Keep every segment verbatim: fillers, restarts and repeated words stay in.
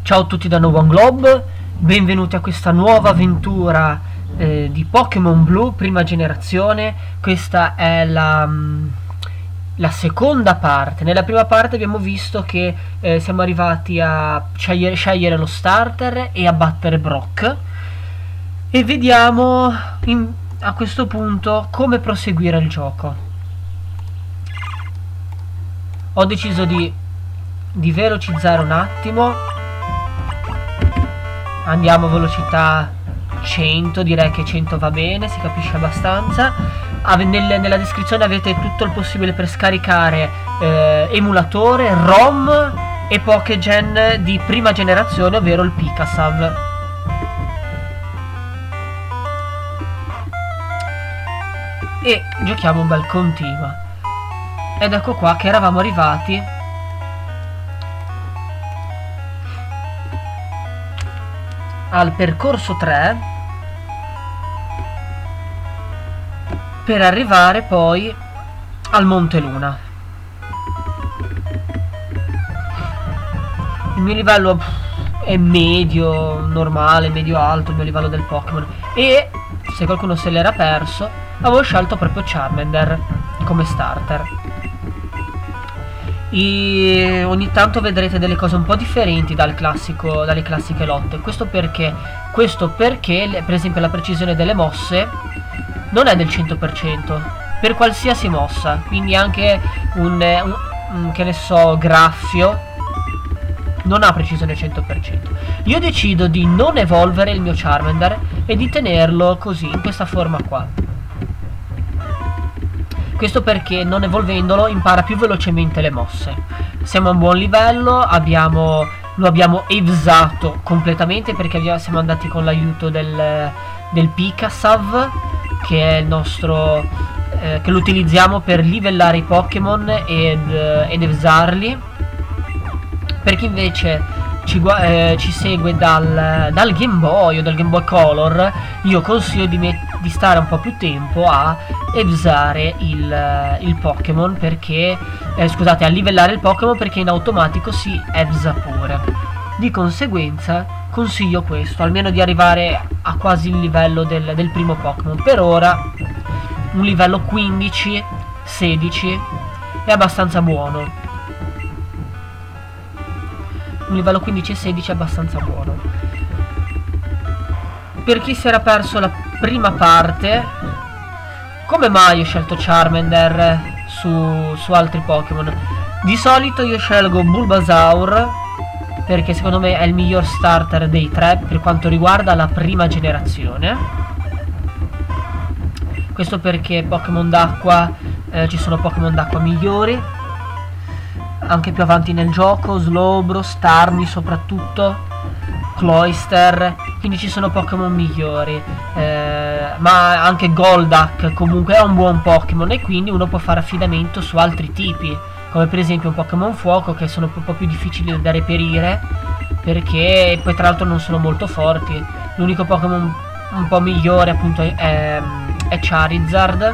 Ciao a tutti da NoOneGlobe, benvenuti a questa nuova avventura eh, di Pokémon Blu prima generazione. Questa è la, mh, la seconda parte. Nella prima parte abbiamo visto che eh, siamo arrivati a scegliere, scegliere lo starter e a battere Brock, e vediamo in, a questo punto come proseguire il gioco. Ho deciso di, di velocizzare un attimo. Andiamo a velocità cento, direi che cento va bene, si capisce abbastanza. Ave nel, nella descrizione avete tutto il possibile per scaricare eh, emulatore, ROM e Pokégen di prima generazione, ovvero il Pikasav. E giochiamo un bel continua. Ed ecco qua che eravamo arrivati al percorso tre, per arrivare poi al Monte Luna. Il mio livello è medio, normale, medio alto, il mio livello del Pokémon, e se qualcuno se l'era perso, avevo scelto proprio Charmander come starter. E ogni tanto vedrete delle cose un po' differenti dal classico, dalle classiche lotte. Questo perché, questo perché per esempio la precisione delle mosse non è del cento per cento per qualsiasi mossa, quindi anche un, un, un che ne so, graffio non ha precisione cento per cento. Io decido di non evolvere il mio Charmander e di tenerlo così, in questa forma qua. Questo perché non evolvendolo impara più velocemente le mosse. Siamo a un buon livello, abbiamo, lo abbiamo evsato completamente perché abbiamo, siamo andati con l'aiuto del, del Pikasav, che è il nostro, eh, che lo utilizziamo per livellare i Pokémon ed, ed evsarli. Per chi invece ci, eh, ci segue dal, dal Game Boy o dal Game Boy Color, io consiglio di mettere di stare un po' più tempo a evsare il, il Pokémon, perché eh, scusate, a livellare il Pokémon, perché in automatico si evsa pure. Di conseguenza consiglio questo, almeno di arrivare a quasi il livello del, del primo Pokémon. Per ora un livello quindici sedici è abbastanza buono. Un livello quindici e sedici è abbastanza buono. Per chi si era perso la prima parte, come mai ho scelto Charmander su, su altri Pokémon? Di solito io scelgo Bulbasaur perché secondo me è il miglior starter dei tre per quanto riguarda la prima generazione. Questo perché Pokémon d'acqua, eh, ci sono Pokémon d'acqua migliori anche più avanti nel gioco, Slowbro, Starmie soprattutto, Cloyster, quindi ci sono Pokémon migliori, eh, ma anche Golduck comunque è un buon Pokémon, e quindi uno può fare affidamento su altri tipi, come per esempio un Pokémon Fuoco, che sono un po' più difficili da reperire perché poi tra l'altro non sono molto forti. L'unico Pokémon un po' migliore appunto è, è, è Charizard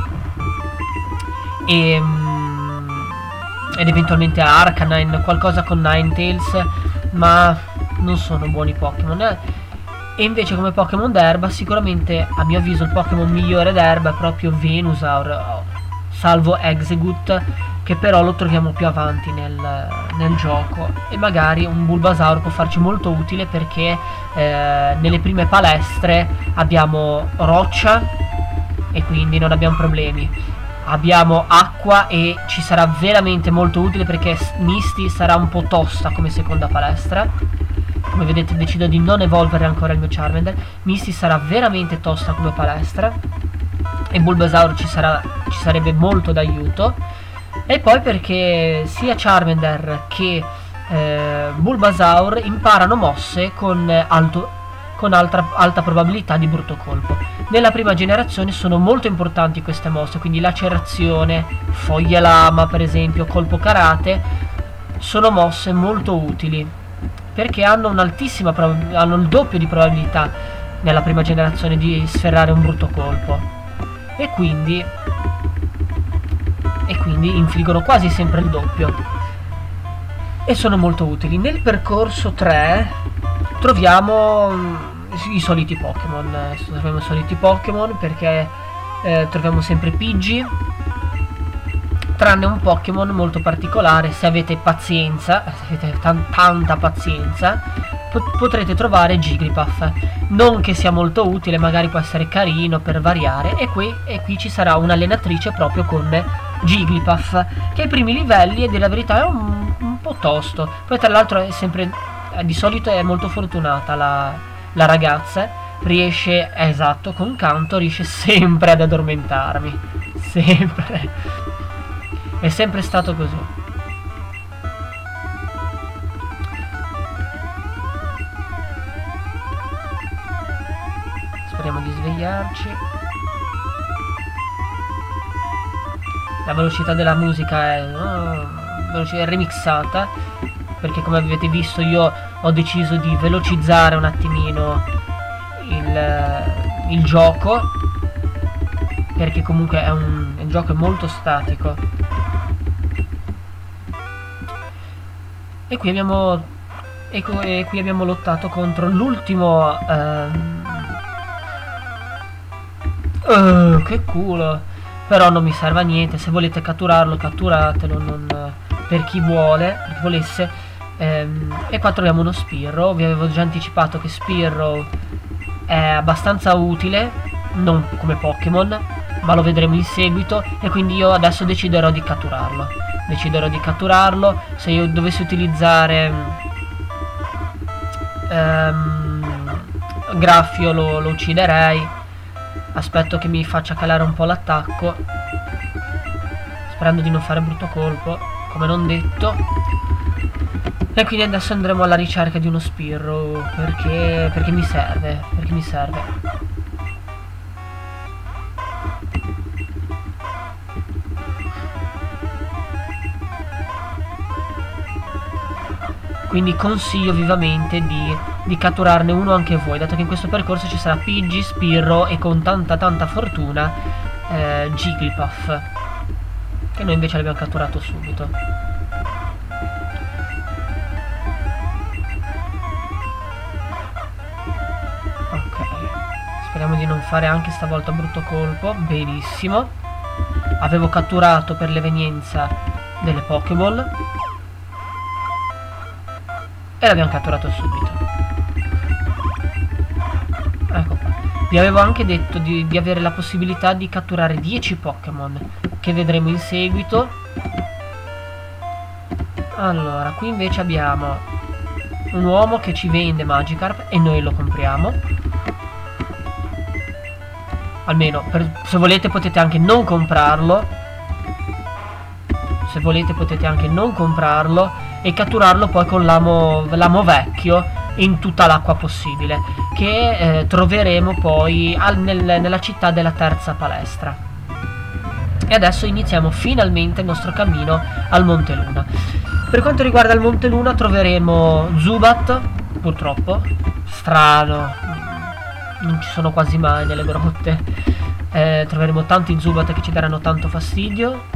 e, ed eventualmente Arcanine, qualcosa con Ninetales, ma non sono buoni Pokémon. Eh. E invece come Pokémon d'erba, sicuramente a mio avviso il Pokémon migliore d'erba è proprio Venusaur, salvo Exegut, che però lo troviamo più avanti nel, nel gioco, e magari un Bulbasaur può farci molto utile perché eh, nelle prime palestre abbiamo roccia e quindi non abbiamo problemi, abbiamo acqua e ci sarà veramente molto utile perché Misty sarà un po' tosta come seconda palestra. Come vedete decido di non evolvere ancora il mio Charmander. Misty sarà veramente tosta come palestra e Bulbasaur ci, sarà, ci sarebbe molto d'aiuto. E poi perché sia Charmander che eh, Bulbasaur imparano mosse con, alto, con altra, alta probabilità di brutto colpo. Nella prima generazione sono molto importanti queste mosse, quindi lacerazione, foglie lama per esempio, colpo karate, sono mosse molto utili perché hanno un'altissima hanno il doppio di probabilità nella prima generazione di sferrare un brutto colpo, e quindi e quindi infliggono quasi sempre il doppio. e sono molto utili. Nel percorso tre troviamo mm, i soliti Pokémon, eh, troviamo i soliti Pokémon perché eh, troviamo sempre Pidgey, tranne un Pokémon molto particolare. Se avete pazienza, se avete tan tanta pazienza, pot potrete trovare Jigglypuff. Non che sia molto utile, magari può essere carino per variare, e qui, e qui ci sarà un'allenatrice proprio con Jigglypuff, che ai primi livelli, e dire la verità, è un, un po' tosto. Poi tra l'altro è sempre, eh, di solito è molto fortunata la, la ragazza, riesce, eh, esatto, con canto riesce sempre ad addormentarmi, sempre. È sempre stato così. Speriamo di svegliarci. La velocità della musica è, oh, velocità, è remixata, perché come avete visto io ho deciso di velocizzare un attimino il, il gioco, perché comunque è un, un gioco molto statico. E qui abbiamo e, e qui abbiamo lottato contro l'ultimo ehm, uh, che culo. Però non mi serve a niente. Se volete catturarlo, catturatelo, non, per chi vuole, per chi volesse. ehm, E qua troviamo uno Spearow. Vi avevo già anticipato che Spearow è abbastanza utile, non come Pokémon, ma lo vedremo in seguito, e quindi io adesso deciderò di catturarlo. Deciderò di catturarlo. Se io dovessi utilizzare ehm, Graffio lo, lo ucciderei. Aspetto che mi faccia calare un po' l'attacco, sperando di non fare brutto colpo, come non detto. E quindi adesso andremo alla ricerca di uno Spearow, perché, perché mi serve, perché mi serve. Quindi consiglio vivamente di, di catturarne uno anche voi, dato che in questo percorso ci sarà Pidgey, Spearow e con tanta tanta fortuna eh, Jigglypuff, che noi invece l'abbiamo catturato subito. Ok, speriamo di non fare anche stavolta brutto colpo. Benissimo, avevo catturato per l'evenienza delle Pokéball e l'abbiamo catturato subito. Ecco qua. Vi avevo anche detto di, di avere la possibilità di catturare dieci Pokémon, che vedremo in seguito. Allora, qui invece abbiamo un uomo che ci vende Magikarp e noi lo compriamo. Almeno, per, se volete potete anche non comprarlo. Se volete potete anche non comprarlo e catturarlo poi con l'amo vecchio in tutta l'acqua possibile, che eh, troveremo poi al, nel, nella città della terza palestra. E adesso iniziamo finalmente il nostro cammino al Monte Luna. Per quanto riguarda il Monte Luna troveremo Zubat, purtroppo, strano, non ci sono quasi mai nelle grotte. Eh, troveremo tanti Zubat che ci daranno tanto fastidio.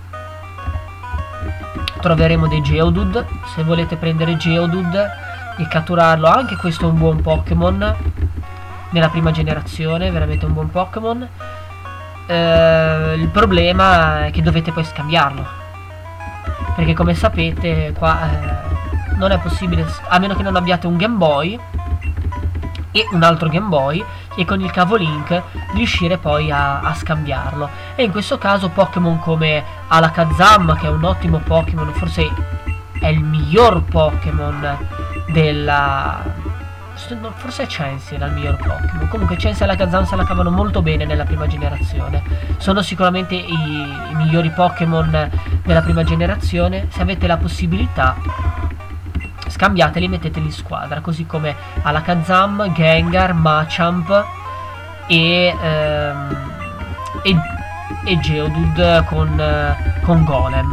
Troveremo dei Geodude. Se volete prendere Geodude e catturarlo, anche questo è un buon Pokémon nella prima generazione, veramente un buon Pokémon. Eh, il problema è che dovete poi scambiarlo, perché come sapete qua eh, non è possibile, a meno che non abbiate un Game Boy e un altro Game Boy, e con il cavo Link riuscire poi a, a scambiarlo. E in questo caso Pokémon come Alakazam, che è un ottimo Pokémon, forse è il miglior Pokémon della... forse Chansey era il miglior Pokémon. Comunque Chansey e Alakazam se la cavano molto bene nella prima generazione, sono sicuramente i, i migliori Pokémon della prima generazione. Se avete la possibilità, scambiateli e metteteli in squadra, così come Alakazam, Gengar, Machamp e, ehm, e, e Geodude con, eh, con Golem.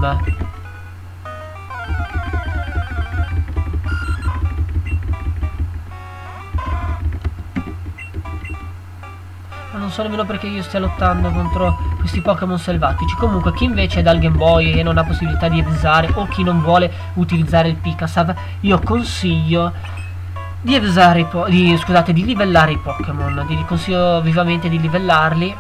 Ma non so nemmeno perché io stia lottando contro questi Pokémon selvatici. Comunque chi invece è dal Game Boy e non ha possibilità di evsare, o chi non vuole utilizzare il Pikasav, io consiglio di evsare i po di, scusate, di livellare i Pokémon. Vi consiglio vivamente di livellarli.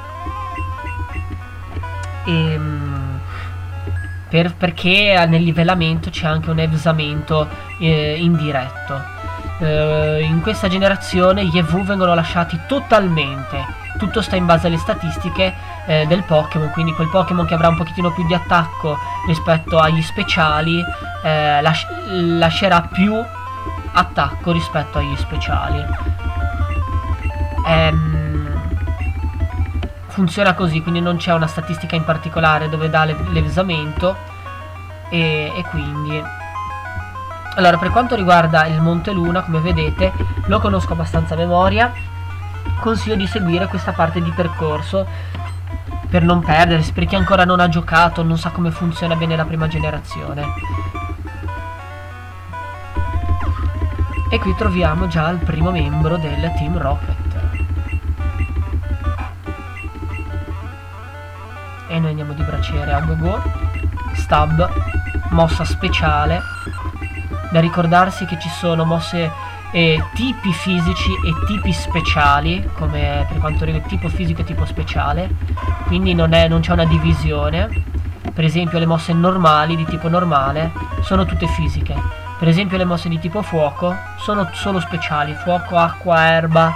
E, per, perché nel livellamento c'è anche un evsamento eh, indiretto. Uh, in questa generazione gli E V vengono lasciati totalmente, tutto sta in base alle statistiche eh, del Pokémon, quindi quel Pokémon che avrà un pochettino più di attacco rispetto agli speciali eh, las lascerà più attacco rispetto agli speciali. Ehm, funziona così, quindi non c'è una statistica in particolare dove dà l'evsamento e, e quindi... Allora, per quanto riguarda il Monte Luna, come vedete, lo conosco abbastanza a memoria. Consiglio di seguire questa parte di percorso per non perdersi, per chi ancora non ha giocato, non sa come funziona bene la prima generazione. E qui troviamo già il primo membro del Team Rocket. E noi andiamo di braciere a go-go. Stab, mossa speciale. Da ricordarsi che ci sono mosse eh, tipi fisici e tipi speciali, come per quanto riguarda tipo fisico e tipo speciale, quindi non c'è una divisione. Per esempio le mosse normali, di tipo normale, sono tutte fisiche. Per esempio le mosse di tipo fuoco sono solo speciali, fuoco, acqua, erba,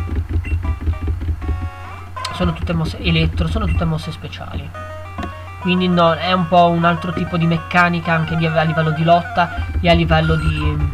sono tutte mosse, elettro, sono tutte mosse speciali. Quindi no, è un po' un altro tipo di meccanica anche di, a livello di lotta e a livello di,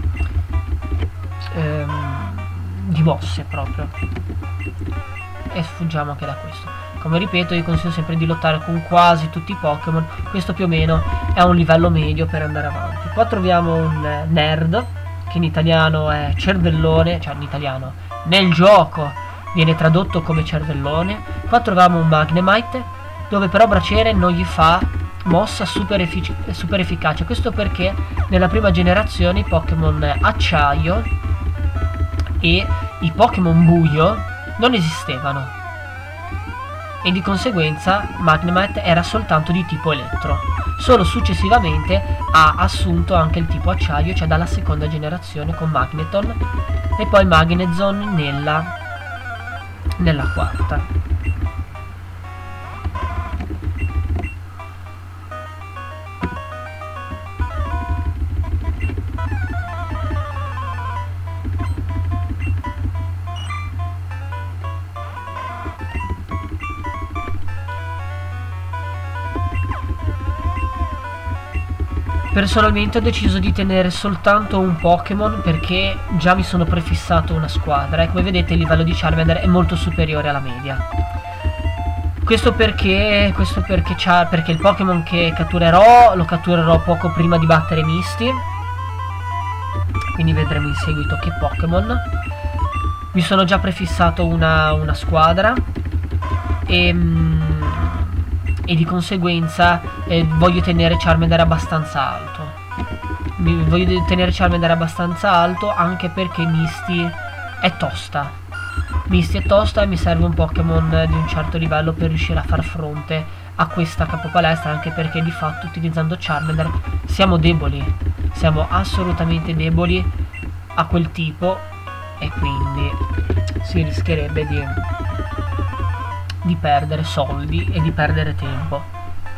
ehm, di mosse proprio. E sfuggiamo anche da questo. Come ripeto, io consiglio sempre di lottare con quasi tutti i Pokémon. Questo più o meno è un livello medio per andare avanti. Qua troviamo un nerd, che in italiano è cervellone, cioè in italiano, nel gioco viene tradotto come cervellone. Qua troviamo un Magnemite, dove però Braciere non gli fa mossa super, effic super efficace. Questo perché nella prima generazione i Pokémon acciaio e i Pokémon buio non esistevano, e di conseguenza Magnemite era soltanto di tipo elettro. Solo successivamente ha assunto anche il tipo acciaio, cioè dalla seconda generazione con Magneton, e poi Magnezone nella, nella quarta. Personalmente ho deciso di tenere soltanto un Pokémon perché già mi sono prefissato una squadra e come vedete il livello di Charmander è molto superiore alla media. Questo perché, questo perché, perché il Pokémon che catturerò lo catturerò poco prima di battere Misty, quindi vedremo in seguito che Pokémon. Mi sono già prefissato una, una squadra e... e di conseguenza eh, voglio tenere Charmander abbastanza alto. Mi, voglio tenere Charmander abbastanza alto anche perché Misty è tosta. Misty è tosta e mi serve un Pokémon di un certo livello per riuscire a far fronte a questa capopalestra, anche perché di fatto utilizzando Charmander siamo deboli. Siamo assolutamente deboli a quel tipo e quindi si rischierebbe di... di perdere soldi e di perdere tempo.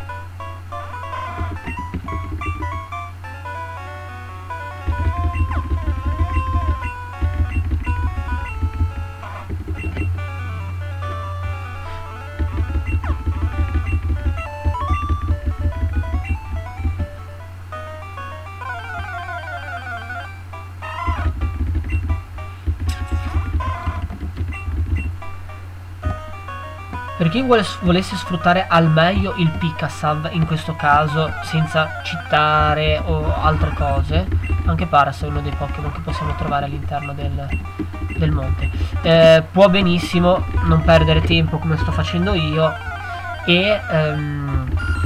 Per chi vuole, volesse sfruttare al meglio il Pikasav, in questo caso senza citare o altre cose, anche Paras è uno dei Pokémon che possiamo trovare all'interno del, del monte, eh, può benissimo non perdere tempo come sto facendo io e, um,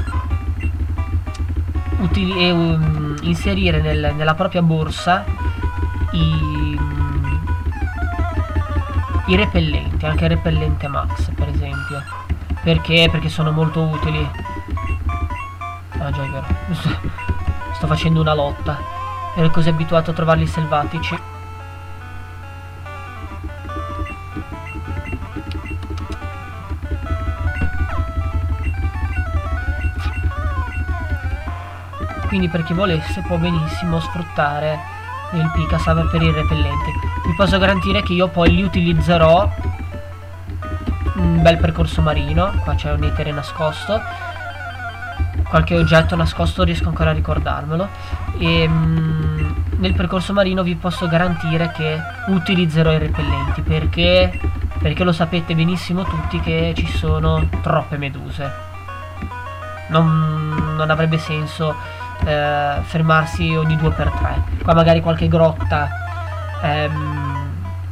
e um, inserire nel, nella propria borsa i, i repellenti, anche il repellente Max per esempio. Perché? Perché sono molto utili. Ah già, è vero. Sto facendo una lotta. Ero così abituato a trovarli selvatici. Quindi per chi volesse può benissimo sfruttare il Picasab per i repellenti. Vi posso garantire che io poi li utilizzerò. Un bel percorso marino. Qua c'è un etere nascosto. Qualche oggetto nascosto riesco ancora a ricordarmelo. E mm, nel percorso marino vi posso garantire che utilizzerò i repellenti. Perché? Perché lo sapete benissimo tutti che ci sono troppe meduse. Non, non avrebbe senso Eh, fermarsi ogni due per tre. Qua magari qualche grotta. ehm,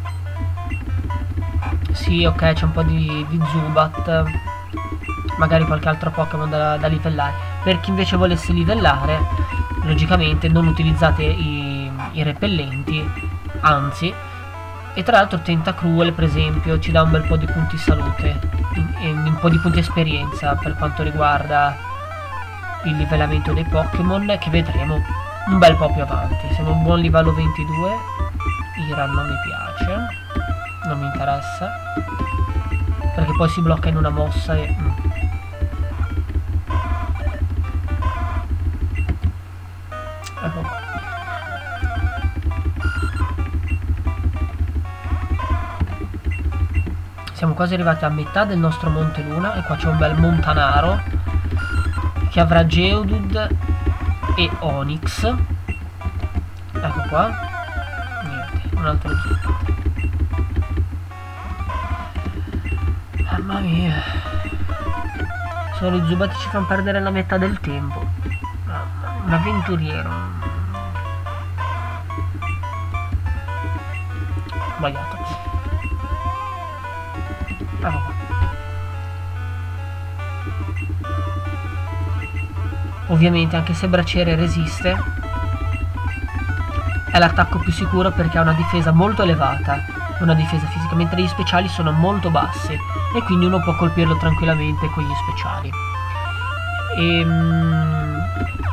Sì, ok, c'è un po' di, di Zubat. Magari qualche altro Pokémon da, da livellare. Per chi invece volesse livellare, logicamente non utilizzate i, i repellenti, anzi. E tra l'altro Tentacruel per esempio ci dà un bel po' di punti salute e un, un po' di punti esperienza per quanto riguarda il livellamento dei Pokémon, che vedremo un bel po' più avanti. Siamo a un buon livello ventidue. Ira non mi piace, non mi interessa, perché poi si blocca in una mossa e... Mm. Ecco qua. Siamo quasi arrivati a metà del nostro Monte Luna e qua c'è un bel Montanaro che avrà Geodude e Onix. Ecco qua. Niente, un altro Zubat. Mamma mia. Solo i Zubat ci fanno perdere la metà del tempo. Un avventuriero. Sbagliato. Ecco qua. Ovviamente anche se Braciere resiste, è l'attacco più sicuro perché ha una difesa molto elevata, una difesa fisica, mentre gli speciali sono molto bassi e quindi uno può colpirlo tranquillamente con gli speciali. Ehm...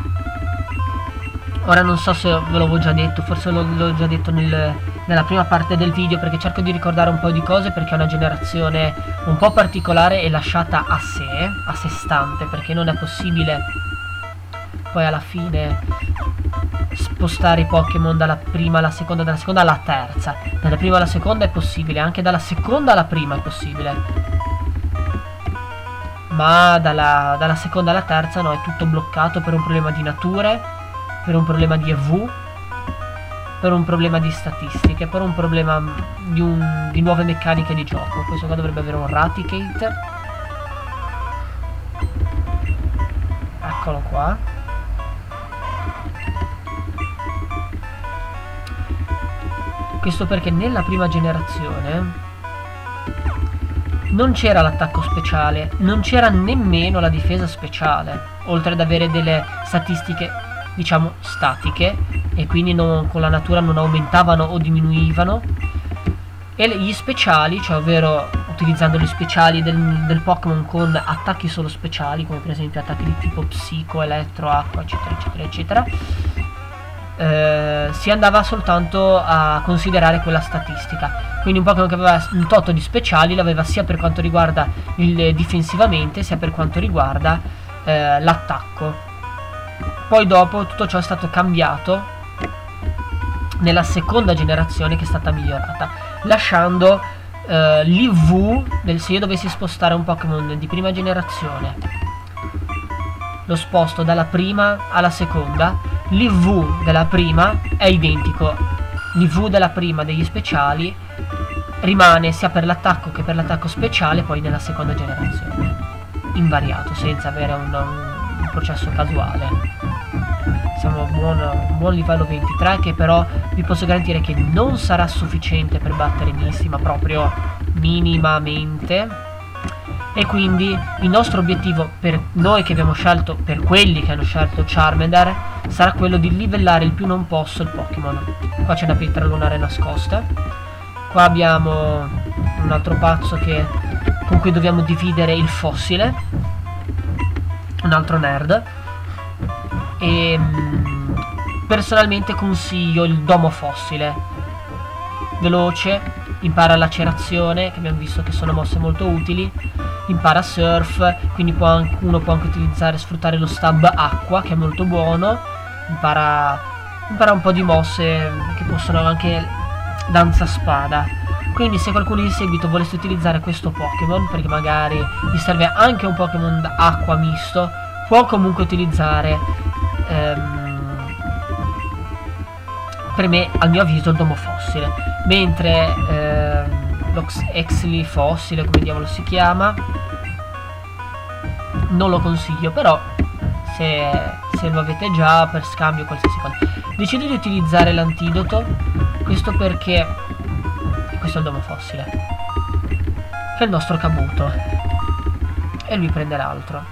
Ora non so se ve l'avevo già detto, forse l'ho già detto nel, nella prima parte del video, perché cerco di ricordare un po' di cose, perché è una generazione un po' particolare e lasciata a sé, a sé stante, perché non è possibile poi alla fine spostare i Pokémon dalla prima alla seconda, dalla seconda alla terza. Dalla prima alla seconda è possibile, anche dalla seconda alla prima è possibile, ma dalla, dalla seconda alla terza no, è tutto bloccato per un problema di nature, per un problema di E V, per un problema di statistiche, per un problema di, un, di nuove meccaniche di gioco. Questo qua dovrebbe avere un Raticate. Eccolo qua. Questo perché nella prima generazione non c'era l'attacco speciale, non c'era nemmeno la difesa speciale, oltre ad avere delle statistiche, diciamo, statiche, e quindi non, con la natura non aumentavano o diminuivano. E gli speciali, cioè ovvero utilizzando gli speciali del, del Pokémon con attacchi solo speciali, come per esempio attacchi di tipo psico, elettro, acqua, eccetera, eccetera, eccetera, Eh, si andava soltanto a considerare quella statistica. Quindi un Pokémon che aveva un tot di speciali l'aveva sia per quanto riguarda il difensivamente sia per quanto riguarda eh, l'attacco. Poi dopo tutto ciò è stato cambiato nella seconda generazione, che è stata migliorata, lasciando eh, l'I V del, se io dovessi spostare un Pokémon di prima generazione, lo sposto dalla prima alla seconda, l'I V della prima è identico. L'I V della prima degli speciali rimane sia per l'attacco che per l'attacco speciale poi nella seconda generazione, invariato, senza avere un, un, un processo casuale. Siamo a un buon, un buon livello ventitré, che però vi posso garantire che non sarà sufficiente per battere Misty, ma proprio minimamente. E quindi il nostro obiettivo, per noi che abbiamo scelto, per quelli che hanno scelto Charmander, sarà quello di livellare il più non posso il Pokémon. Qua c'è una pietra lunare nascosta. Qua abbiamo un altro pazzo che con cui dobbiamo dividere il fossile, un altro nerd. E mh, personalmente consiglio il domo fossile, veloce, impara lacerazione, che abbiamo visto che sono mosse molto utili, impara surf, quindi può anche, uno può anche utilizzare, sfruttare lo stab acqua, che è molto buono, impara, impara un po' di mosse che possono anche danza spada. Quindi se qualcuno in seguito volesse utilizzare questo Pokémon, perché magari gli serve anche un Pokémon acqua misto, può comunque utilizzare ehm, per me, al mio avviso, il domo fossile, mentre ehm, lo Exli fossile, come diavolo si chiama, non lo consiglio, però se, se lo avete già, per scambio qualsiasi cosa. Decido di utilizzare l'antidoto, questo perché questo è il domo fossile, che è il nostro Kabuto, e lui prende l'altro.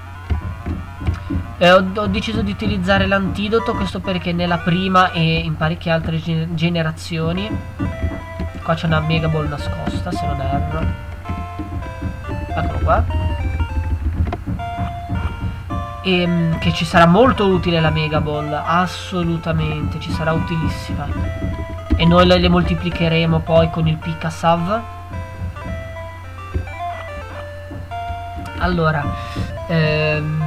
Eh, ho, ho deciso di utilizzare l'antidoto, questo perché nella prima e in parecchie altre gen generazioni, qua c'è una Mega Ball nascosta, se non erro, eccolo qua, e, che ci sarà molto utile la Mega Ball, assolutamente, ci sarà utilissima, e noi le, le moltiplicheremo poi con il Pikasav. Allora, ehm,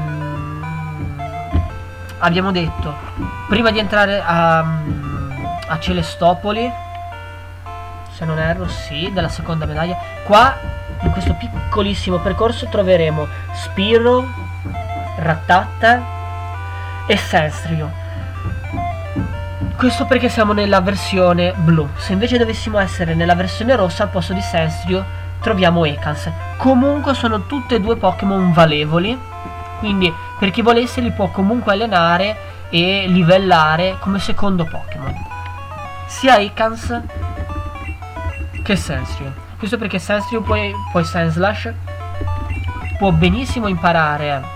abbiamo detto, prima di entrare a, a Celestopoli, se non erro, sì, della seconda medaglia, qua in questo piccolissimo percorso troveremo Spiro, Rattata e Sensrio. Questo perché siamo nella versione blu. Se invece dovessimo essere nella versione rossa, al posto di Sensrio troviamo Ekans. Comunque sono tutte e due Pokémon valevoli, quindi per chi volesse li può comunque allenare e livellare come secondo Pokémon, sia Ekans che Sensrio. Questo perché Sensrio, poi, poi Sandslash, può benissimo imparare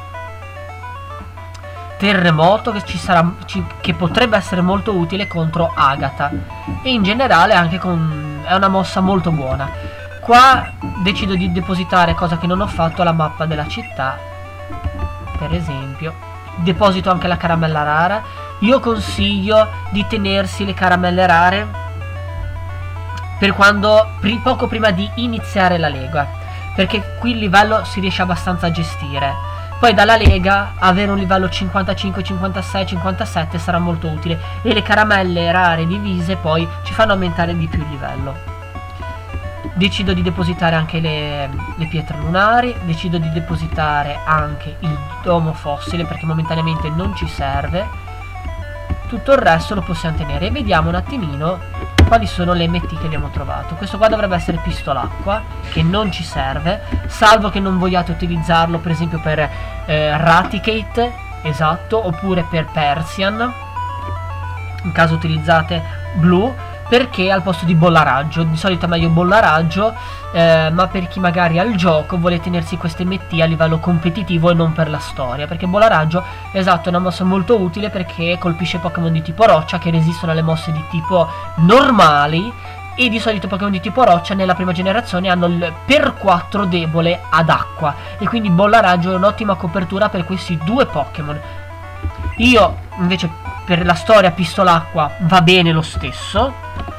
Terremoto, che ci sarà, ci, che potrebbe essere molto utile contro Agatha, e in generale anche con, è una mossa molto buona. Qua decido di depositare, cosa che non ho fatto, la mappa della città, per esempio. Deposito anche la caramella rara. Io consiglio di tenersi le caramelle rare per quando, pri, poco prima di iniziare la lega, perché qui il livello si riesce abbastanza a gestire. Poi dalla lega avere un livello cinquantacinque, cinquantasei, cinquantasette sarà molto utile, e le caramelle rare divise poi ci fanno aumentare di più il livello. Decido di depositare anche le, le pietre lunari, decido di depositare anche il domo fossile perché momentaneamente non ci serve. Tutto il resto lo possiamo tenere, e vediamo un attimino quali sono le M T che abbiamo trovato. Questo qua dovrebbe essere pistolacqua, che non ci serve, salvo che non vogliate utilizzarlo per esempio per eh, Raticate, esatto, oppure per Persian, in caso utilizzate blu, perché al posto di bolla raggio. Di solito è meglio bolla raggio, eh, ma per chi magari ha il gioco vuole tenersi queste M T a livello competitivo e non per la storia, perché bolla raggio, esatto, è una mossa molto utile perché colpisce Pokémon di tipo roccia che resistono alle mosse di tipo normali, e di solito Pokémon di tipo roccia nella prima generazione hanno il per quattro debole ad acqua, e quindi bolla raggio è un'ottima copertura per questi due Pokémon. Io invece per la storia pistolacqua va bene lo stesso.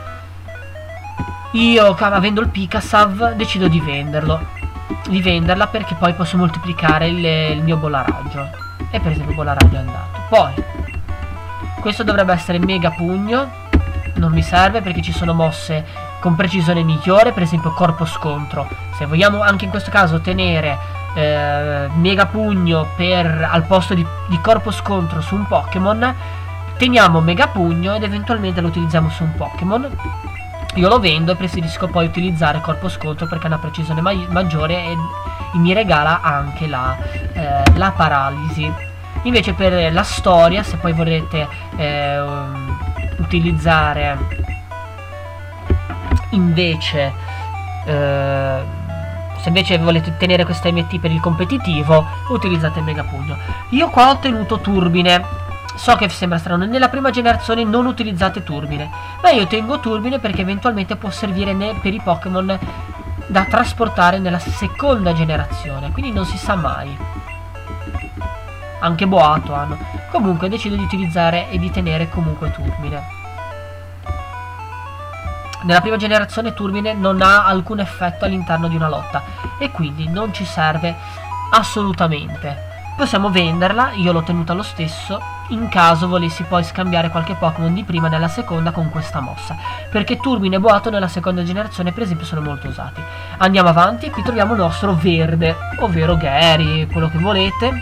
Io, avendo il Pikasav, decido di venderlo, di venderla perché poi posso moltiplicare il, il mio bollaraggio, e per esempio il bollaraggio è andato. Poi questo dovrebbe essere Mega Pugno, non mi serve perché ci sono mosse con precisione migliore, per esempio Corpo Scontro. Se vogliamo anche in questo caso tenere eh, Mega Pugno per, al posto di, di Corpo Scontro su un Pokémon, teniamo Mega Pugno ed eventualmente lo utilizziamo su un Pokémon. Io lo vendo e preferisco poi utilizzare Corpo Scontro perché ha una precisione ma maggiore e, e mi regala anche la, eh, la paralisi. Invece per la storia, se poi vorrete eh, utilizzare invece eh, se invece volete tenere questa M T per il competitivo, utilizzate il Mega Pugno. Io qua ho ottenuto Turbine. So che sembra strano, nella prima generazione non utilizzate Turbine, ma io tengo Turbine perché eventualmente può servire per i Pokémon da trasportare nella seconda generazione, quindi non si sa mai. Anche Boato hanno. Comunque decido di utilizzare e di tenere comunque Turbine. Nella prima generazione Turbine non ha alcun effetto all'interno di una lotta e quindi non ci serve assolutamente. Possiamo venderla, io l'ho tenuta lo stesso, in caso volessi poi scambiare qualche Pokémon di prima nella seconda con questa mossa, perché Turbine e Boato nella seconda generazione per esempio sono molto usati. Andiamo avanti e qui troviamo il nostro verde, ovvero Gary, quello che volete,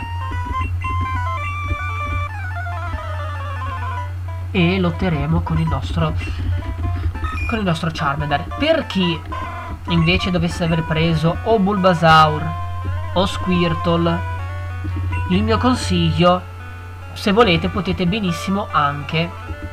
e lotteremo con il nostro con il nostro Charmander. Per chi invece dovesse aver preso o Bulbasaur o Squirtle, il mio consiglio, se volete potete benissimo anche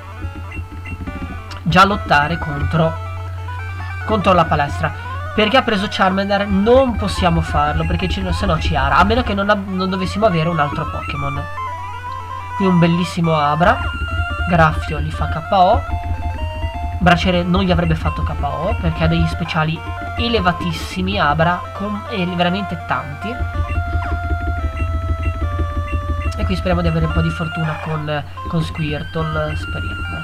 già lottare contro contro la palestra. Perché ha preso Charmander non possiamo farlo, perché se no ci ara, a meno che non, non dovessimo avere un altro Pokémon. Qui un bellissimo Abra, Graffio gli fa K O, Braciere non gli avrebbe fatto K O perché ha degli speciali elevatissimi Abra, con, e veramente tanti. E qui speriamo di avere un po' di fortuna con, con Squirtle, speriamo.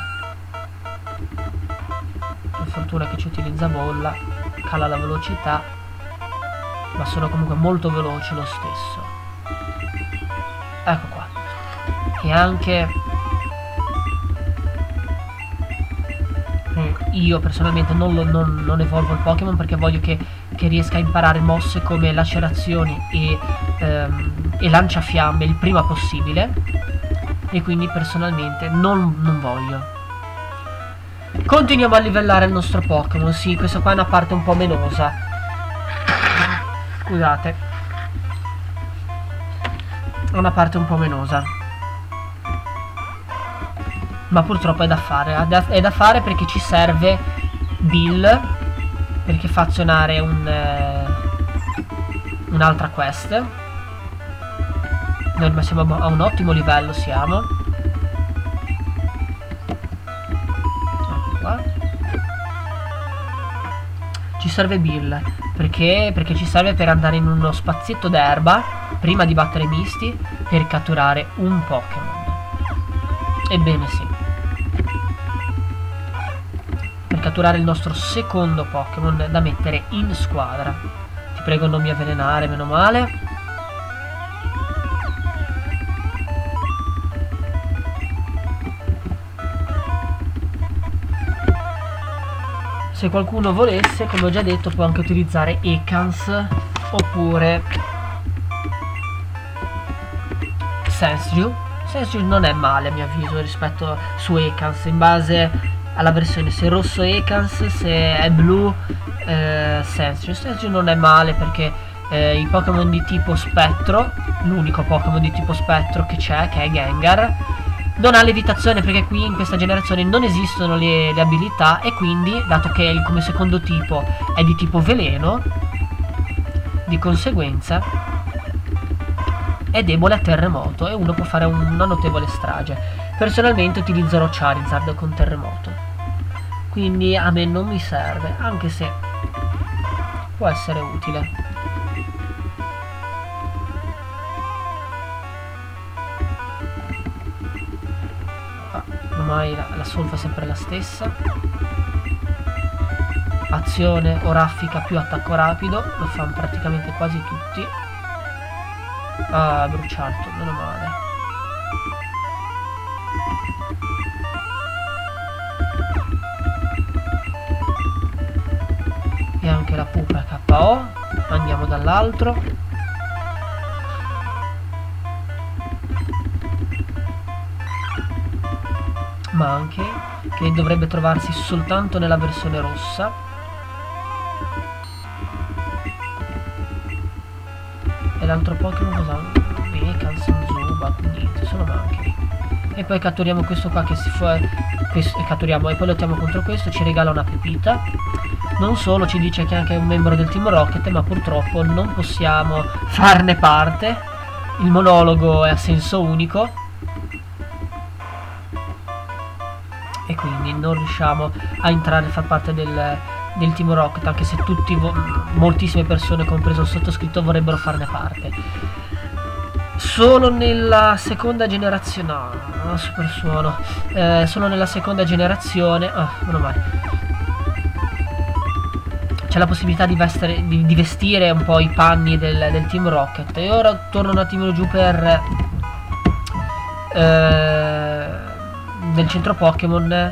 Per fortuna che ci utilizza bolla, cala la velocità, ma sono comunque molto veloci lo stesso. Ecco qua. E anche io personalmente non, lo, non, non evolvo il Pokémon perché voglio che, che riesca a imparare mosse come lacerazioni e, ehm, e lanciafiamme il prima possibile, e quindi personalmente non, non voglio. Continuiamo a livellare il nostro Pokémon. Sì, questa qua è una parte un po' menosa, scusate, è una parte un po' menosa, ma purtroppo è da fare, è da fare perché ci serve Bill, perché fa azionare un, eh, un'altra quest. Noi siamo a un ottimo livello, siamo. Ecco qua. Ci serve Bill, perché, perché ci serve per andare in uno spazietto d'erba, prima di battere Misty, per catturare un Pokémon. Ebbene sì. Per catturare il nostro secondo Pokémon da mettere in squadra. Ti prego non mi avvelenare, meno male. Se qualcuno volesse, come ho già detto, può anche utilizzare Ekans oppure Sensju. Sensju non è male a mio avviso rispetto su Ekans, in base alla versione, se è rosso Ekans, se è blu eh, Sensju. Sensju non è male perché eh, i Pokémon di tipo spettro, l'unico Pokémon di tipo spettro che c'è, che è Gengar, non ha levitazione perché qui in questa generazione non esistono le, le abilità, e quindi, dato che il, come secondo tipo è di tipo veleno, di conseguenza è debole a terremoto e uno può fare una notevole strage. Personalmente utilizzerò Charizard con terremoto, quindi a me non mi serve, anche se può essere utile. Ormai la, la solfa è sempre la stessa. Azione o raffica più attacco rapido, lo fanno praticamente quasi tutti. Ah, bruciato, meno male. E anche la pupa K O. Andiamo dall'altro. Monkey, che dovrebbe trovarsi soltanto nella versione rossa. E l'altro Pokémon cosa? Ekans, Zubat, niente, solo Monkey. E poi catturiamo questo qua che si fa, questo, e catturiamo e poi lottiamo contro questo, ci regala una pepita. Non solo, ci dice che è anche un membro del Team Rocket, ma purtroppo non possiamo farne parte. Il monologo è a senso unico e quindi non riusciamo a entrare a far parte del, del Team Rocket, anche se tutti moltissime persone, compreso il sottoscritto, vorrebbero farne parte. Solo nella seconda generazione, no, no, super suono, eh, solo nella seconda generazione, ah, meno male, c'è la possibilità di, vestere, di, di vestire un po' i panni del, del Team Rocket. E ora torno un attimino giù per eh, del centro Pokémon,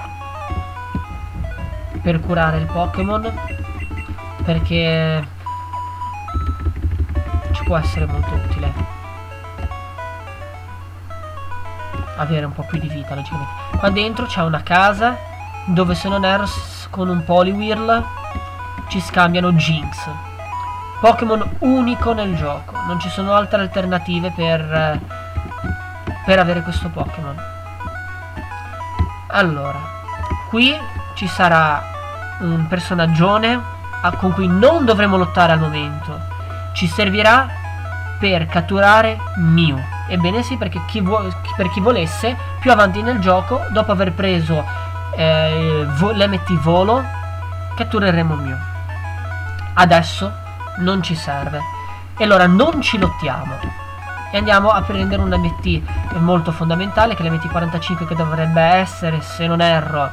per curare il Pokémon, perché ci può essere molto utile avere un po' più di vita, logicamente. Qua dentro c'è una casa dove, se non erro, con un Poliwhirl ci scambiano Jinx, Pokémon unico nel gioco. Non ci sono altre alternative per, per avere questo Pokémon. Allora, qui ci sarà un personaggione con cui non dovremo lottare al momento. Ci servirà per catturare Mew. Ebbene sì, perché chi per chi volesse, più avanti nel gioco, dopo aver preso eh, l'M T volo, cattureremo Mew. Adesso non ci serve, e allora non ci lottiamo e andiamo a prendere un M T molto fondamentale, che è l'M T quarantacinque, che dovrebbe essere, se non erro,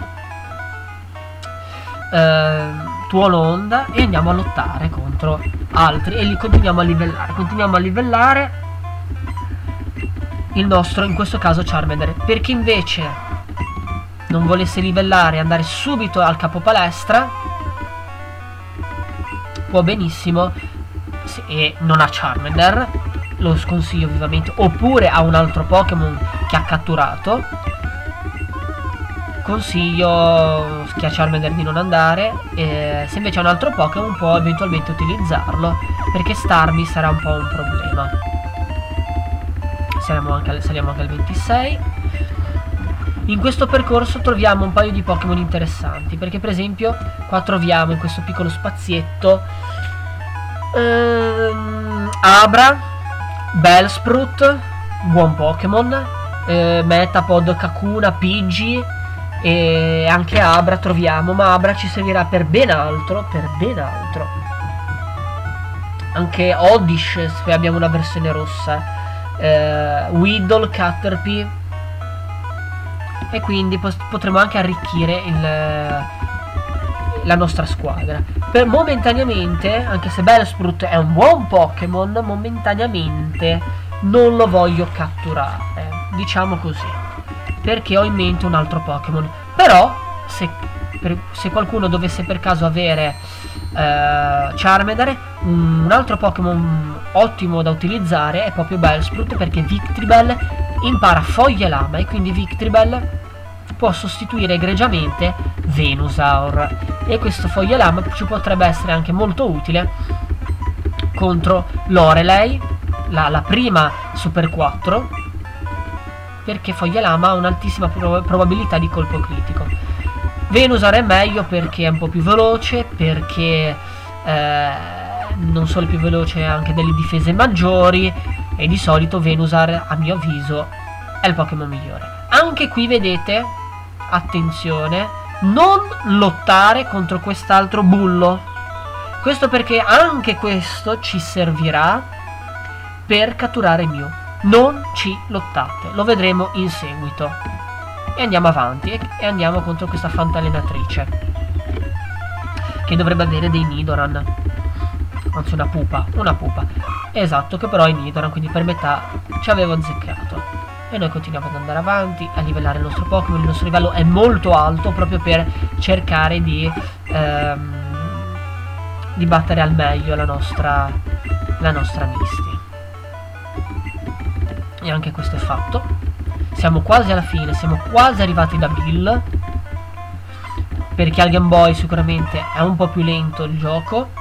eh, Tuono Onda, e andiamo a lottare contro altri e li continuiamo a livellare, continuiamo a livellare il nostro, in questo caso, Charmander. Per chi invece non volesse livellare e andare subito al capo palestra, può benissimo, se non ha Charmander, lo sconsiglio vivamente, oppure ha un altro Pokémon che ha catturato, consiglio che a Charmander di non andare, e se invece ha un altro Pokémon può eventualmente utilizzarlo, perché Starmie sarà un po' un problema. Saliamo anche al, saliamo anche al ventisei. In questo percorso troviamo un paio di Pokémon interessanti, perché per esempio qua troviamo, in questo piccolo spazietto, ehm, Abra, Bellsprout, buon Pokémon, eh, Metapod, Kakuna, Pidgey, e anche Abra troviamo, ma Abra ci servirà per ben altro, per ben altro. Anche Oddish, se abbiamo una versione rossa, eh, Weedle, Caterpie, e quindi potremo anche arricchire il, la nostra squadra. Per momentaneamente, anche se Bellsprout è un buon Pokémon, momentaneamente non lo voglio catturare, diciamo così, perché ho in mente un altro Pokémon. Però se, per, se qualcuno dovesse per caso avere eh, Charmander, un altro Pokémon ottimo da utilizzare è proprio Bellsprout, perché Victreebel impara Foglia Lama e quindi Victreebel può sostituire egregiamente Venusaur, e questo Foglia Lama ci potrebbe essere anche molto utile contro Lorelei, la, la prima Super quattro, perché Foglia Lama ha un'altissima prob probabilità di colpo critico. Venusaur è meglio perché è un po' più veloce, perché eh, non solo è più veloce, ha anche delle difese maggiori, e di solito Venusaur, a mio avviso, è il Pokémon migliore. Anche qui vedete, attenzione, non lottare contro quest'altro bullo. Questo perché anche questo ci servirà per catturare Mew. Non ci lottate, lo vedremo in seguito. E andiamo avanti e, e andiamo contro questa fantalenatrice, che dovrebbe avere dei Nidoran, anzi una pupa, una pupa, esatto, che però è Nidoran, quindi per metà ci avevo azzeccato. E noi continuiamo ad andare avanti, a livellare il nostro Pokémon. Il nostro livello è molto alto, proprio per cercare di ehm, di battere al meglio la nostra la nostra Misty. E anche questo è fatto. Siamo quasi alla fine, siamo quasi arrivati da Bill, perché al Game Boy sicuramente è un po' più lento il gioco,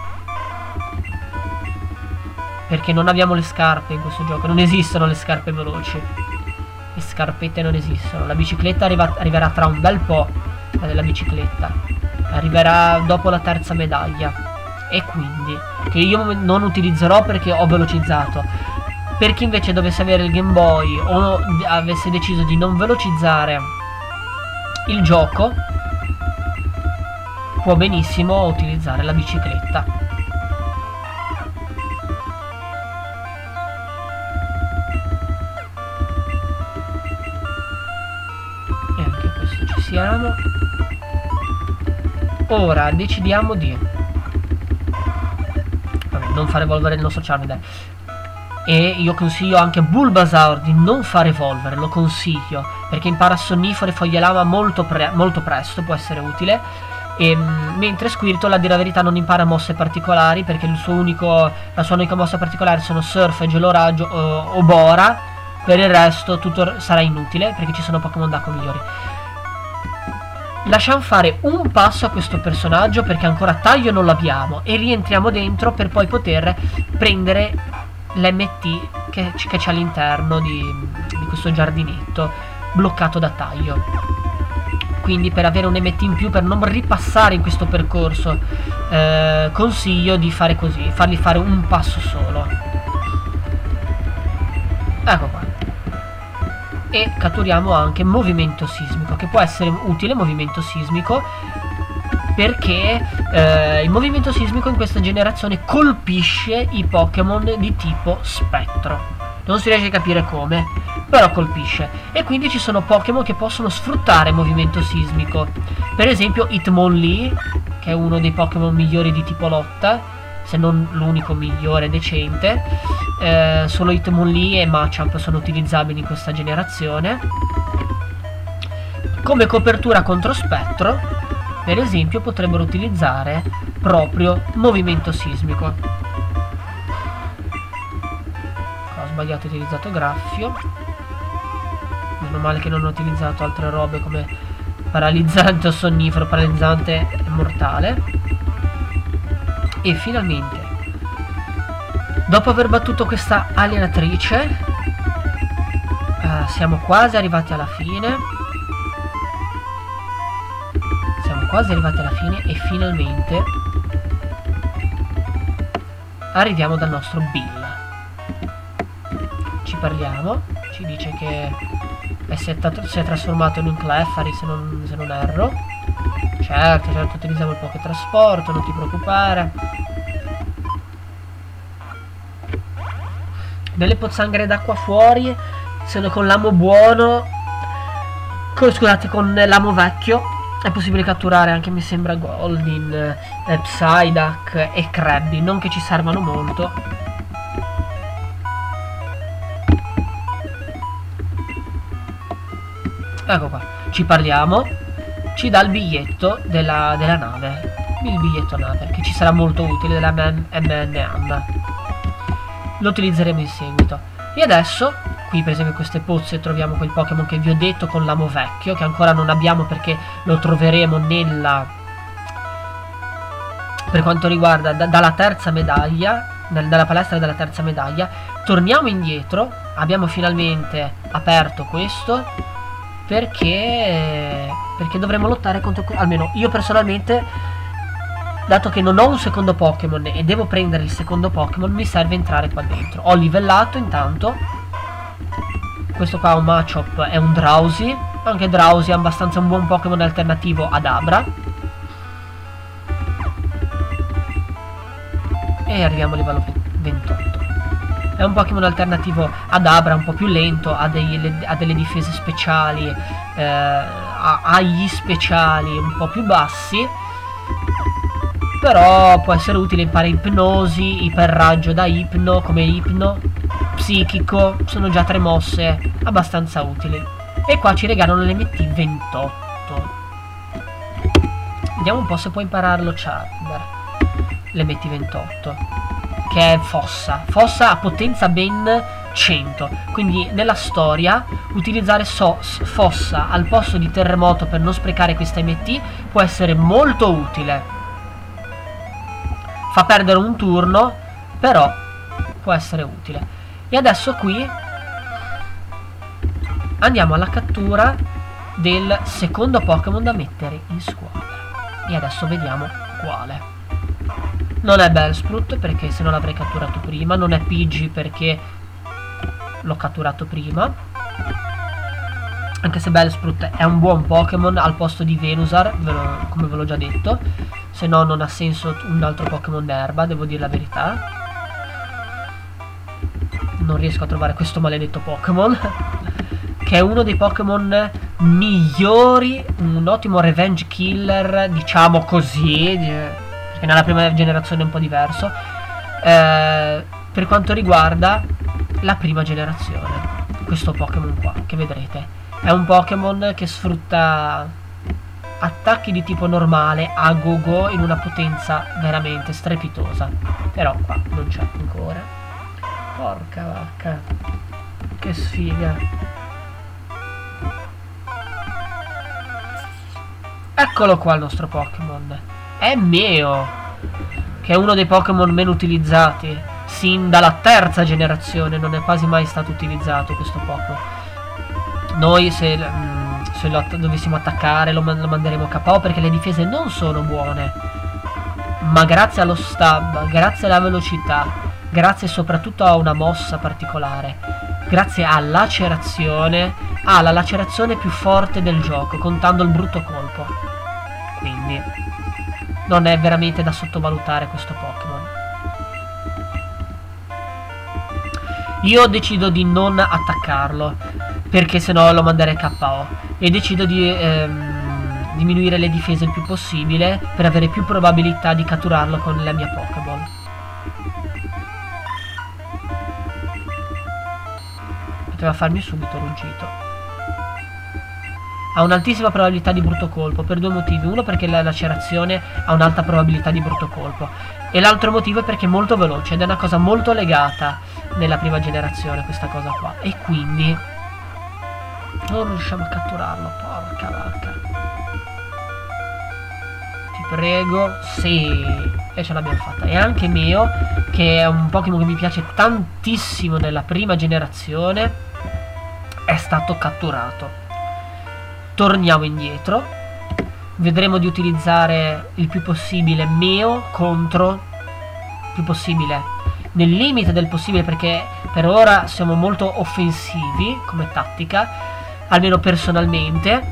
perché non abbiamo le scarpe in questo gioco, non esistono le scarpe veloci, le scarpette non esistono. La bicicletta arriva, arriverà tra un bel po', la della bicicletta arriverà dopo la terza medaglia, e quindi che io non utilizzerò perché ho velocizzato. Per chi invece dovesse avere il Game Boy o avesse deciso di non velocizzare il gioco, può benissimo utilizzare la bicicletta. E anche questo ci siamo. Ora decidiamo di vabbè, non far evolvere il nostro Charmander. E io consiglio anche a Bulbasaur di non far evolvere, lo consiglio, perché impara sonnifere e foglie lama molto, pre molto presto, può essere utile. E, mentre Squirtle, a dire la verità, non impara mosse particolari, perché il suo unico, la sua unica mossa particolare sono Surf, Gelo Raggio o, o Bora. Per il resto tutto sarà inutile, perché ci sono Pokémon d'acqua migliori. Lasciamo fare un passo a questo personaggio, perché ancora taglio non l'abbiamo, e rientriamo dentro per poi poter prendere l'M T che, che c'è all'interno di, di questo giardinetto bloccato da taglio. Quindi per avere un M T in più, per non ripassare in questo percorso, eh, consiglio di fare così, fargli fare un passo solo. Ecco qua. E catturiamo anche movimento sismico, che può essere utile, movimento sismico, perché eh, il movimento sismico in questa generazione colpisce i Pokémon di tipo spettro. Non si riesce a capire come, però colpisce. E quindi ci sono Pokémon che possono sfruttare il movimento sismico. Per esempio Hitmonlee, che è uno dei Pokémon migliori di tipo lotta, se non l'unico migliore decente. Eh, solo Hitmonlee e Machamp sono utilizzabili in questa generazione. Come copertura contro spettro, per esempio, potrebbero utilizzare proprio movimento sismico. Ho sbagliato, ho utilizzato graffio. Meno male che non ho utilizzato altre robe come paralizzante o sonnifero, paralizzante e mortale. E finalmente, dopo aver battuto questa alienatrice, eh, siamo quasi arrivati alla fine. Quasi arrivati alla fine e finalmente arriviamo dal nostro Bill. Ci parliamo, ci dice che è si, è si è trasformato in un Clefairy, se non, se non erro. Certo, certo, utilizziamo il Pokétrasporto, non ti preoccupare. Delle pozzanghere d'acqua fuori, sono con l'amo buono, con, scusate, con l'amo vecchio. È possibile catturare anche, mi sembra, Goldin, eh, Psyduck e Krabby, non che ci servano molto. Ecco qua, ci parliamo, ci dà il biglietto della, della nave, il biglietto nave, che ci sarà molto utile, della M N M. Lo utilizzeremo in seguito. E adesso, qui per esempio in queste pozze troviamo quel Pokémon che vi ho detto con l'amo vecchio, che ancora non abbiamo perché lo troveremo nella, per quanto riguarda da, dalla terza medaglia, dal, dalla palestra della terza medaglia. Torniamo indietro, abbiamo finalmente aperto questo, perché perché dovremo lottare contro, almeno io personalmente, dato che non ho un secondo Pokémon e devo prendere il secondo Pokémon, mi serve entrare qua dentro. Ho livellato intanto. Questo qua è un Machop, è un Drowsy. Anche Drowsy è abbastanza un buon Pokémon alternativo ad Abra. E arriviamo a livello ventotto. È un Pokémon alternativo ad Abra, un po' più lento, ha, dei, ha delle difese speciali, eh, ha, ha gli speciali un po' più bassi. Però può essere utile, impara ipnosi, iperraggio da ipno, come ipno, psichico, sono già tre mosse abbastanza utili. E qua ci regalano l'M T ventotto. Vediamo un po' se può impararlo Charmander, l'M T ventotto, che è Fossa. Fossa ha potenza ben cento, quindi nella storia utilizzare so Fossa al posto di Terremoto per non sprecare questa M T può essere molto utile. Fa perdere un turno, però può essere utile. E adesso qui andiamo alla cattura del secondo Pokémon da mettere in squadra. E adesso vediamo quale. Non è Bellsprout, perché se non l'avrei catturato prima. Non è Pidgey, perché l'ho catturato prima. anche se Bellsprout è un buon Pokémon al posto di Venusaur, ve lo, come ve l'ho già detto, se no non ha senso un altro Pokémon d'erba, devo dire la verità. Non riesco a trovare questo maledetto Pokémon che è uno dei Pokémon migliori, un ottimo revenge killer, diciamo così, perché nella prima generazione è un po' diverso, eh, per quanto riguarda la prima generazione. Questo Pokémon qua, che vedrete, è un Pokémon che sfrutta attacchi di tipo normale a go-go in una potenza veramente strepitosa, però qua non c'è ancora. Porca vacca, che sfiga. Eccolo qua il nostro Pokémon. È Meo, che è uno dei Pokémon meno utilizzati. Sin dalla terza generazione non è quasi mai stato utilizzato questo Pokémon. Noi se, mm, se lo att dovessimo attaccare lo, man lo manderemo K O perché le difese non sono buone. Ma grazie allo stab, grazie alla velocità, grazie soprattutto a una mossa particolare, grazie a lacerazione, ha la lacerazione più forte del gioco, contando il brutto colpo. Quindi non è veramente da sottovalutare questo Pokémon. Io decido di non attaccarlo, perché sennò lo manderei K O, e decido di ehm, diminuire le difese il più possibile per avere più probabilità di catturarlo con la mia Pokéball. Poteva farmi subito ruggito. Ha un'altissima probabilità di brutto colpo per due motivi. Uno perché la lacerazione ha un'alta probabilità di brutto colpo, e l'altro motivo è perché è molto veloce ed è una cosa molto legata nella prima generazione questa cosa qua, e quindi non riusciamo a catturarlo. Porca vacca. Ti prego. Sì, e ce l'abbiamo fatta. E anche Meo, che è un Pokémon che mi piace tantissimo nella prima generazione, è stato catturato. Torniamo indietro, vedremo di utilizzare il più possibile Meo contro, il più possibile, nel limite del possibile, perché per ora siamo molto offensivi come tattica, almeno personalmente,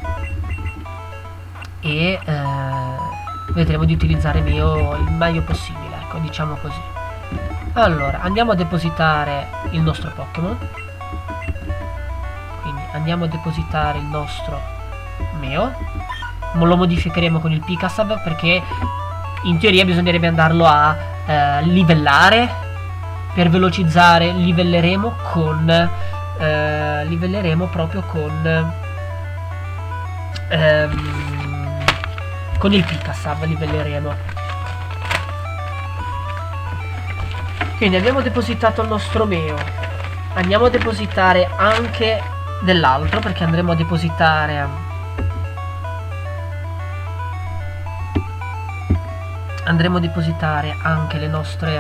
e eh, vedremo di utilizzare Meo il meglio possibile, ecco, diciamo così. Allora, andiamo a depositare il nostro Pokémon, quindi andiamo a depositare il nostro Meo. Lo modificheremo con il Pikasav perché in teoria bisognerebbe andarlo a eh, livellare. Per velocizzare livelleremo con eh, livelleremo proprio con ehm, con il Pikasav livelleremo. Quindi abbiamo depositato il nostro Meo, andiamo a depositare anche dell'altro, perché andremo a depositare andremo a depositare anche le nostre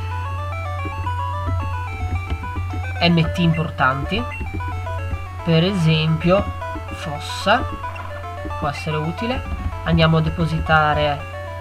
M T importanti, per esempio Fossa può essere utile. Andiamo a depositare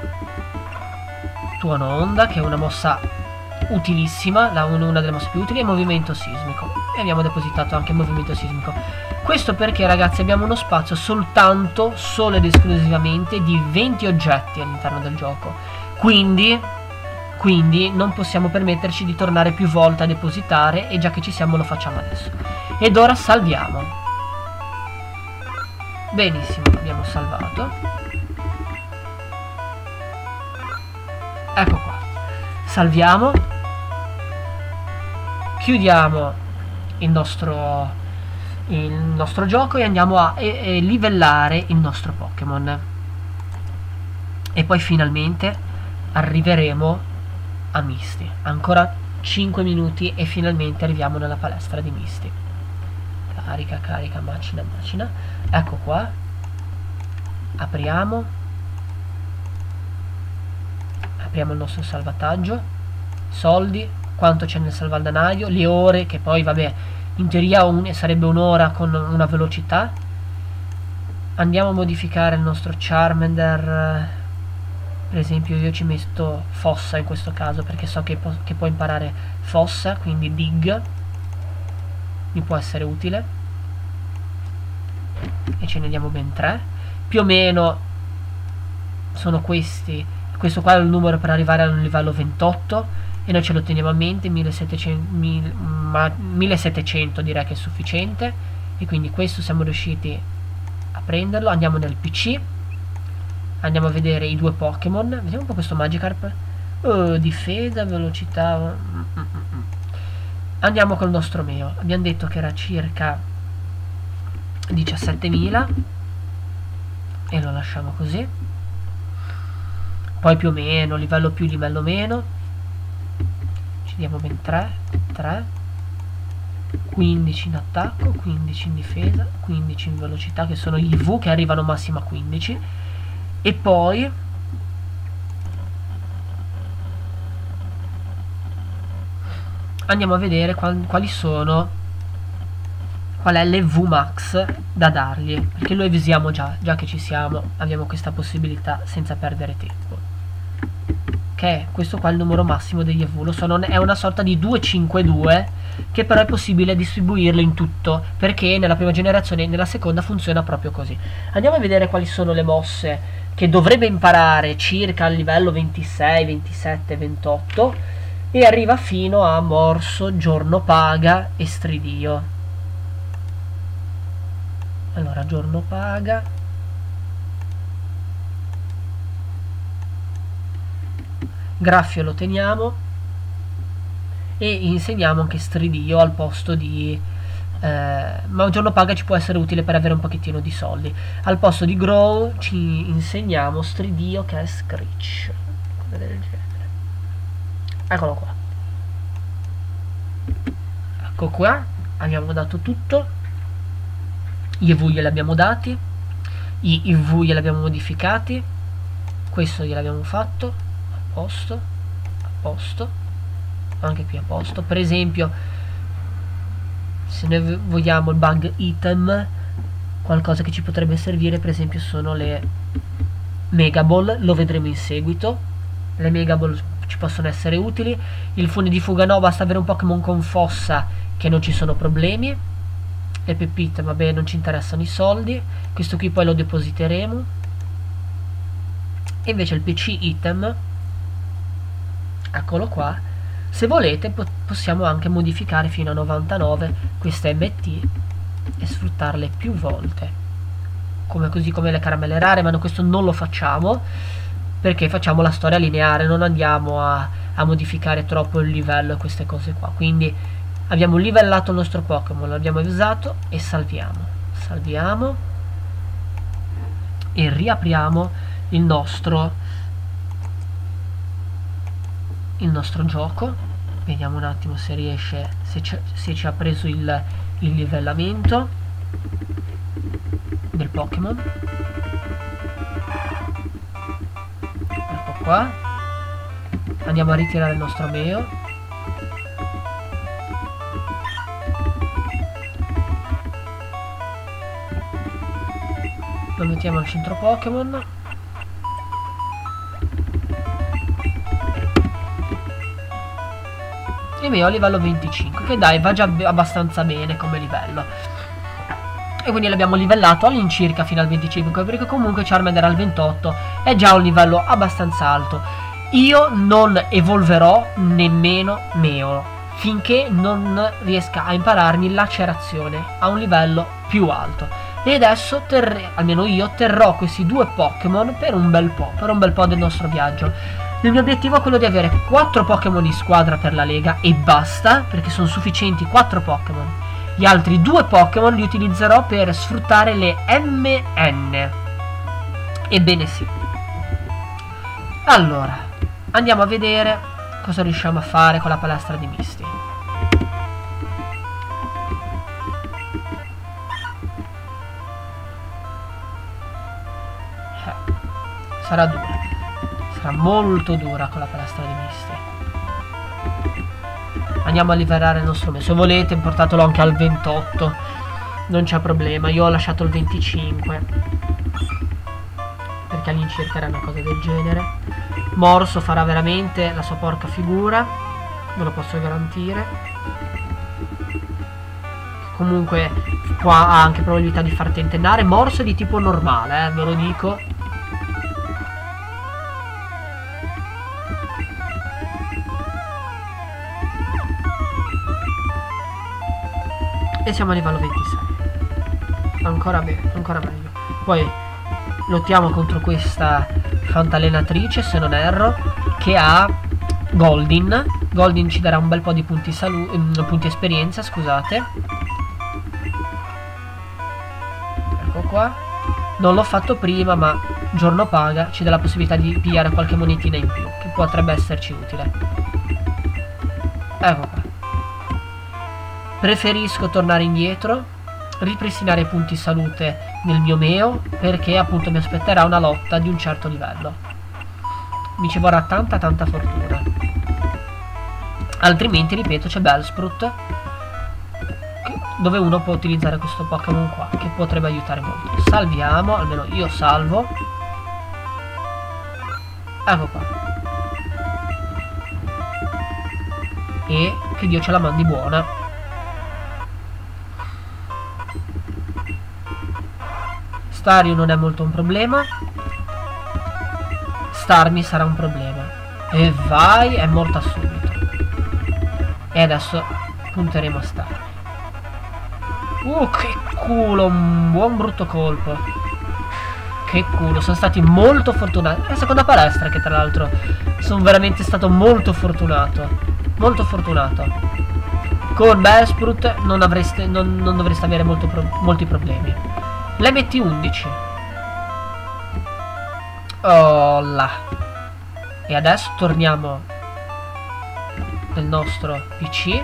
Tuono Onda, che è una mossa utilissima, la, una delle mosse più utili, e Movimento Sismico, e abbiamo depositato anche Movimento Sismico. Questo perché, ragazzi, abbiamo uno spazio soltanto, solo ed esclusivamente di venti oggetti all'interno del gioco, quindi quindi non possiamo permetterci di tornare più volte a depositare, e già che ci siamo lo facciamo adesso. Ed ora salviamo. Benissimo, abbiamo salvato. Ecco qua, salviamo, chiudiamo il nostro il nostro gioco e andiamo a e, e livellare il nostro Pokémon, e poi finalmente arriveremo a Misty. Ancora cinque minuti e finalmente arriviamo nella palestra di Misty. Carica, carica, macina, macina. Ecco qua, apriamo apriamo il nostro salvataggio, soldi, quanto c'è nel salvadanaio, le ore, che poi vabbè in teoria un, sarebbe un'ora con una velocità. Andiamo a modificare il nostro Charmander. Per esempio io ci metto Fossa in questo caso, perché so che, po che può imparare Fossa, quindi Dig mi può essere utile. e ce ne diamo ben tre. Più o meno sono questi. Questo qua è il numero per arrivare al livello ventotto e noi ce lo teniamo a mente. millesettecento, millesettecento direi che è sufficiente, e quindi questo siamo riusciti a prenderlo. Andiamo nel P C, andiamo a vedere i due Pokémon. Vediamo un po' questo Magikarp. Oh, difesa, velocità. mm, mm, mm. Andiamo col nostro Meo. Abbiamo detto che era circa diciassettemila e lo lasciamo così. Poi più o meno, livello più, livello meno, ci diamo ben tre, tre, quindici in attacco, quindici in difesa, quindici in velocità, che sono gli V che arrivano massimo a quindici. E poi andiamo a vedere qual, quali sono, qual è l'E V max da dargli, perché lo evisiamo già, già che ci siamo, abbiamo questa possibilità senza perdere tempo, che è questo qua, il numero massimo degli E V. Lo so, non è una sorta di due cinque due, che però è possibile distribuirlo in tutto, perché nella prima generazione e nella seconda funziona proprio così. Andiamo a vedere quali sono le mosse che dovrebbe imparare circa al livello ventisei, ventisette, ventotto, e arriva fino a Morso, Giorno Paga e Stridio. Allora, Giorno Paga, Graffio lo teniamo, e insegniamo anche Stridio al posto di eh, ma Giorno Paga ci può essere utile per avere un pochettino di soldi. Al posto di Grow ci insegniamo Stridio, che è Screech, del genere. Eccolo qua. Ecco qua, abbiamo dato tutto. Gli E V glieli abbiamo dati, gli I V glieli abbiamo modificati, questo gliel'abbiamo fatto, a posto, a posto, anche qui a posto. Per esempio, se noi vogliamo il bug item, qualcosa che ci potrebbe servire, per esempio, sono le Mega Ball, lo vedremo in seguito. Le Mega Ball ci possono essere utili. Il fune di fuga no, basta avere un Pokémon con fossa che non ci sono problemi. Le pepite, vabbè, non ci interessano i soldi. Questo qui poi lo depositeremo. E invece il P C item, eccolo qua, se volete po possiamo anche modificare fino a novantanove queste M T e sfruttarle più volte, come così come le caramelle rare, ma no, questo non lo facciamo perché facciamo la storia lineare, non andiamo a, a modificare troppo il livello e queste cose qua. Quindi abbiamo livellato il nostro Pokémon, l'abbiamo usato e salviamo. Salviamo e riapriamo il nostro il nostro gioco. Vediamo un attimo se riesce, se, se ci ha preso il, il livellamento del Pokémon. Ecco qua. Andiamo a ritirare il nostro Meo. Lo mettiamo al centro Pokémon. E Meo a livello venticinque, che dai, va già abbastanza bene come livello. E quindi l'abbiamo livellato all'incirca fino al venticinque, perché comunque Charmander al ventotto è già un livello abbastanza alto. Io non evolverò nemmeno Meo finché non riesca a impararmi Lacerazione a un livello più alto. E adesso, almeno io, terrò questi due Pokémon per un bel po', per un bel po' del nostro viaggio. Il mio obiettivo è quello di avere quattro Pokémon in squadra per la Lega e basta, perché sono sufficienti quattro Pokémon. Gli altri due Pokémon li utilizzerò per sfruttare le M N. Ebbene sì. Allora, andiamo a vedere cosa riusciamo a fare con la palestra di Misty. Eh, sarà dura. Sarà molto dura con la palestra di Misty. Andiamo a livelare il nostro Meo. Se volete portatelo anche al ventotto, non c'è problema. Io ho lasciato il venticinque perché all'incirca era una cosa del genere. Morso farà veramente la sua porca figura, ve lo posso garantire. Comunque qua ha anche probabilità di far tentennare. Morso è di tipo normale, eh, ve lo dico. E siamo a livello ventisei. Ancora bene, ancora meglio. Poi lottiamo contro questa fantallenatrice, se non erro, che ha Goldin. Goldin ci darà un bel po' di punti salute, punti esperienza, scusate. Ecco qua. Non l'ho fatto prima, ma giorno paga, ci dà la possibilità di pigliare qualche monetina in più, che potrebbe esserci utile. Ecco qua. Preferisco tornare indietro, ripristinare punti salute nel mio Meo, perché appunto mi aspetterà una lotta di un certo livello. Mi ci vorrà tanta tanta fortuna. Altrimenti, ripeto, c'è Bellsprout, dove uno può utilizzare questo Pokémon qua, che potrebbe aiutare molto. Salviamo, almeno io salvo. Ecco qua. E che Dio ce la mandi buona. Stario non è molto un problema. Starmie sarà un problema. E vai, è morta subito. E adesso punteremo a Starmie. Uh, che culo, un buon brutto colpo. Che culo, sono stati molto fortunati. È la seconda palestra che tra l'altro sono veramente stato molto fortunato. Molto fortunato. Con Bellsprout non, avreste, non, non dovreste avere molto pro, molti problemi. L'M T undici. Oh là. E adesso torniamo nel nostro P C.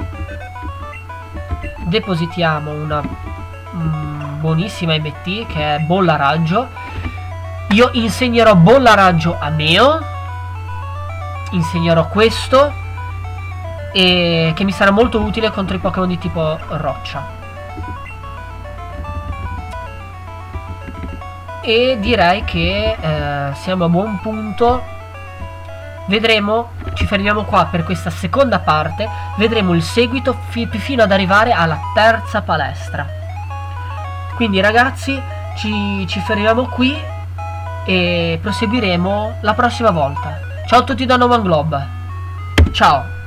Depositiamo una mm, buonissima M T che è bolla raggio. Io insegnerò bolla raggio a Meo. Insegnerò questo, e che mi sarà molto utile contro i Pokémon di tipo roccia. E direi che eh, siamo a buon punto. Vedremo, ci fermiamo qua per questa seconda parte. Vedremo il seguito fi fino ad arrivare alla terza palestra. Quindi ragazzi, ci, ci fermiamo qui e proseguiremo la prossima volta. Ciao a tutti da Noman Globe. Ciao.